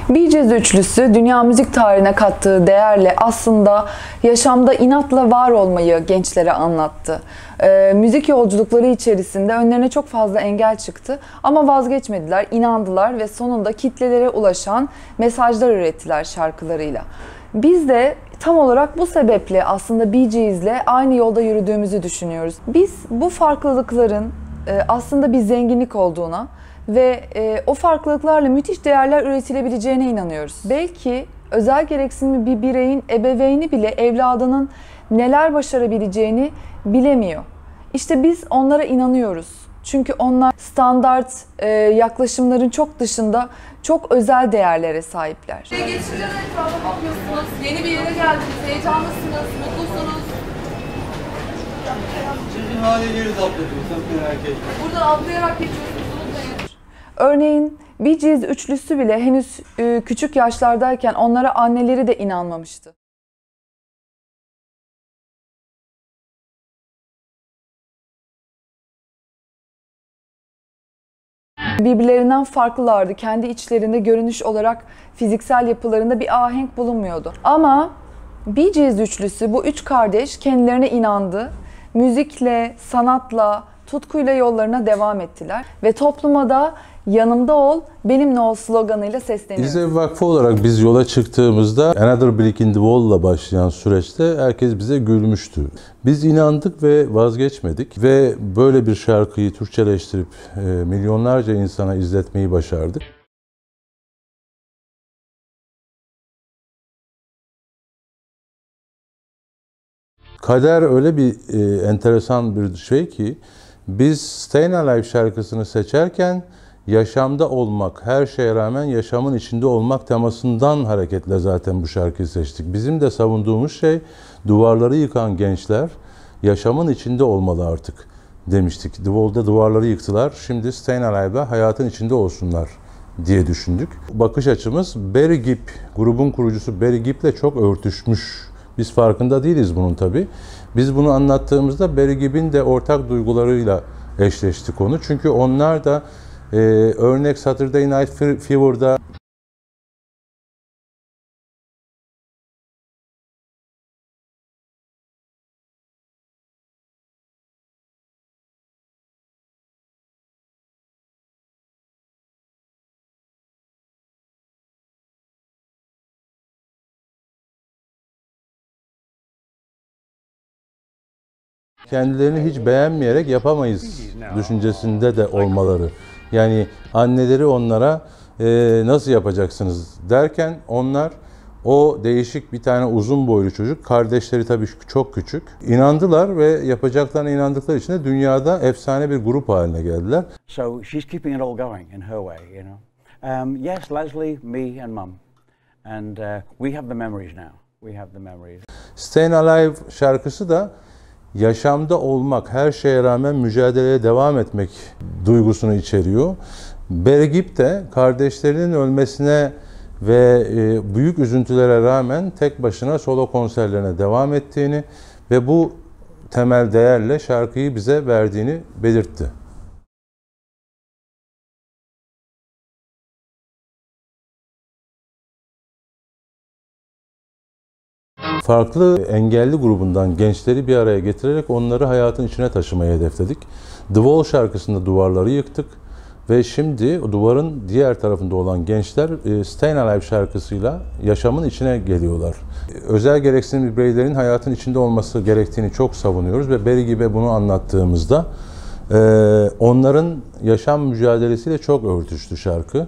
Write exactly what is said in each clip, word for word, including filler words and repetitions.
Bee Gees üçlüsü dünya müzik tarihine kattığı değerle aslında yaşamda inatla var olmayı gençlere anlattı. Ee, müzik yolculukları içerisinde önlerine çok fazla engel çıktı ama vazgeçmediler, inandılar ve sonunda kitlelere ulaşan mesajlar ürettiler şarkılarıyla. Biz de tam olarak bu sebeple aslında Bee Gees'le aynı yolda yürüdüğümüzü düşünüyoruz. Biz bu farklılıkların e, aslında bir zenginlik olduğuna ve e, o farklılıklarla müthiş değerler üretilebileceğine inanıyoruz. Belki özel gereksinimli bir bireyin ebeveyni bile evladının neler başarabileceğini bilemiyor. İşte biz onlara inanıyoruz. Çünkü onlar standart e, yaklaşımların çok dışında çok özel değerlere sahipler. Geçince etrafa bakıyorsunuz, yeni bir yere geldiniz, heyecanlısınız, mutlusunuz. Sizin halileri zapt ediyorsun merak etme. Buradan atlayarak geçiyorsunuz, unutmayın. Örneğin Bee Gees üçlüsü bile henüz e, küçük yaşlardayken onlara anneleri de inanmamıştı. Birbirlerinden farklılardı. Kendi içlerinde görünüş olarak fiziksel yapılarında bir ahenk bulunmuyordu. Ama Bee Gees üçlüsü, bu üç kardeş kendilerine inandı. Müzikle, sanatla, tutkuyla yollarına devam ettiler. Ve topluma da yanımda ol, benimle ol sloganıyla sesleniyoruz. İzlev Vakfı olarak biz yola çıktığımızda Another Brick in the Wall'la başlayan süreçte herkes bize gülmüştü. Biz inandık ve vazgeçmedik ve böyle bir şarkıyı Türkçeleştirip e, milyonlarca insana izletmeyi başardık. Kader öyle bir e, enteresan bir şey ki biz Stayin' Alive şarkısını seçerken yaşamda olmak, her şeye rağmen yaşamın içinde olmak temasından hareketle zaten bu şarkıyı seçtik. Bizim de savunduğumuz şey duvarları yıkan gençler yaşamın içinde olmalı artık demiştik. The Wall'da duvarları yıktılar, şimdi Stayin' Alive'da hayatın içinde olsunlar diye düşündük. Bakış açımız Barry Gibb, grubun kurucusu Barry Gibb'le çok örtüşmüş. Biz farkında değiliz bunun tabii. Biz bunu anlattığımızda Barry Gibb'in de ortak duygularıyla eşleşti konu. Çünkü onlar da e, örnek Saturday Night Fever'da kendilerini hiç beğenmeyerek yapamayız düşüncesinde de olmaları. Yani anneleri onlara e, nasıl yapacaksınız derken onlar o değişik bir tane uzun boylu çocuk, kardeşleri tabii çok küçük, inandılar ve yapacaklarına inandıkları için de dünyada efsane bir grup haline geldiler. So she's keeping it all going in her way, you know. Um, yes, Leslie, me and Mum. And uh, we have the memories now. We have the memories. Stayin' Alive şarkısı da yaşamda olmak, her şeye rağmen mücadeleye devam etmek duygusunu içeriyor. Barry Gibb de kardeşlerinin ölmesine ve büyük üzüntülere rağmen tek başına solo konserlerine devam ettiğini ve bu temel değerle şarkıyı bize verdiğini belirtti. Farklı engelli grubundan gençleri bir araya getirerek onları hayatın içine taşımayı hedefledik. The Wall şarkısında duvarları yıktık ve şimdi o duvarın diğer tarafında olan gençler Stayin' Alive şarkısıyla yaşamın içine geliyorlar. Özel gereksinimli bireylerin hayatın içinde olması gerektiğini çok savunuyoruz ve Barry Gibb'e bunu anlattığımızda onların yaşam mücadelesiyle çok örtüştü şarkı.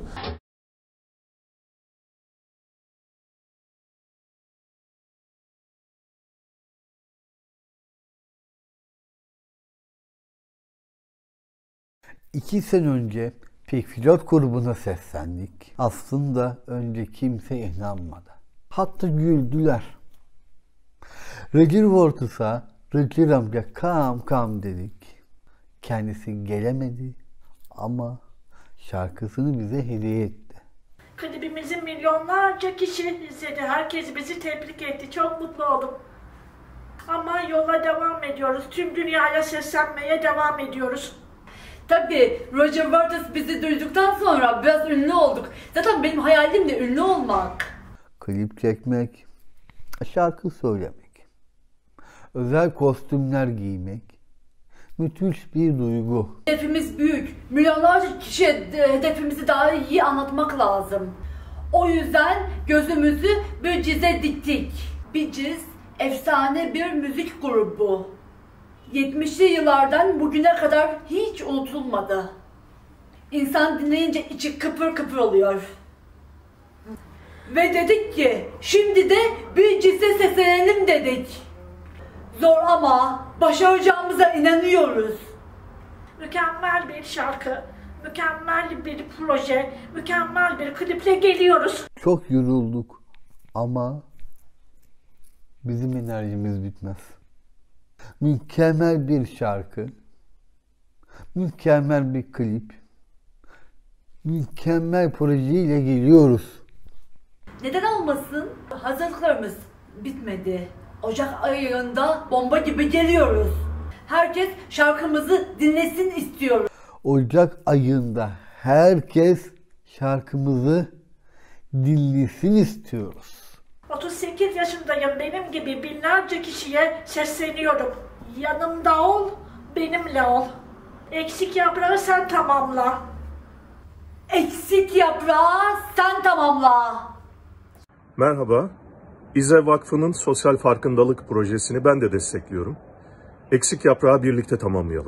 İki sene önce Pink Floyd grubuna seslendik. Aslında önce kimse inanmadı. Hatta güldüler. Roger Waters Roger amca kam kam dedik. Kendisi gelemedi ama şarkısını bize hediye etti. Klibimizi milyonlarca kişi izledi. Herkes bizi tebrik etti. Çok mutlu oldum. Ama yola devam ediyoruz. Tüm dünyaya seslenmeye devam ediyoruz. Tabii Roger Waters bizi duyduktan sonra biraz ünlü olduk. Zaten benim hayalim de ünlü olmak. Klip çekmek, şarkı söylemek, özel kostümler giymek, müthiş bir duygu. Hedefimiz büyük. Milyonlarca kişiye hedefimizi daha iyi anlatmak lazım. O yüzden gözümüzü Biciz'e diktik. Biciz efsane bir müzik grubu. yetmişli yıllardan bugüne kadar hiç unutulmadı. İnsan dinleyince içi kıpır kıpır oluyor. Ve dedik ki şimdi de Biciz'e seslenelim dedik. Zor ama başaracağımıza inanıyoruz. Mükemmel bir şarkı, mükemmel bir proje, mükemmel bir kliple geliyoruz. Çok yorulduk ama bizim enerjimiz bitmez. Mükemmel bir şarkı, mükemmel bir klip, mükemmel projeyle geliyoruz. Neden olmasın? Hazırlıklarımız bitmedi. Ocak ayında bomba gibi geliyoruz. Herkes şarkımızı dinlesin istiyoruz. Ocak ayında herkes şarkımızı dinlesin istiyoruz. otuz sekiz yaşındayım, benim gibi binlerce kişiye sesleniyorum. Yanımda ol, benimle ol. Eksik yaprağı sen tamamla. Eksik yaprağı sen tamamla. Merhaba, İze Vakfı'nın sosyal farkındalık projesini ben de destekliyorum. Eksik yaprağı birlikte tamamlayalım.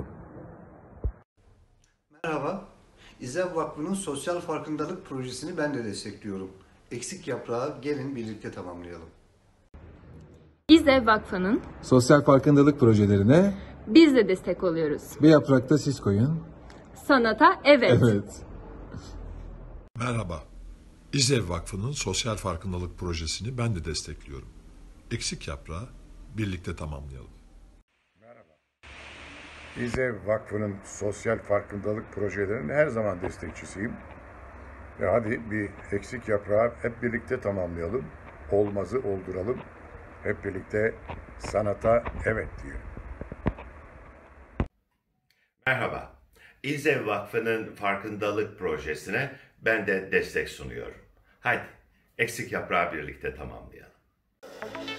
Merhaba, İze Vakfı'nın sosyal farkındalık projesini ben de destekliyorum. Eksik yaprağı gelin birlikte tamamlayalım. İze Vakfı'nın sosyal farkındalık projelerine biz de destek oluyoruz. bir yaprakta siz koyun. Sanata evet. Evet. Merhaba. İzev Vakfı'nın sosyal farkındalık projesini ben de destekliyorum. Eksik yaprağı birlikte tamamlayalım. Merhaba. İzev Vakfı'nın sosyal farkındalık projelerinin her zaman destekçisiyim. Ve hadi bir eksik yaprağı hep birlikte tamamlayalım. Olmazı olduralım. Hep birlikte sanata evet diyelim. Merhaba. İzev Vakfı'nın farkındalık projesine ben de destek sunuyorum. Haydi eksik yaprağı birlikte tamamlayalım.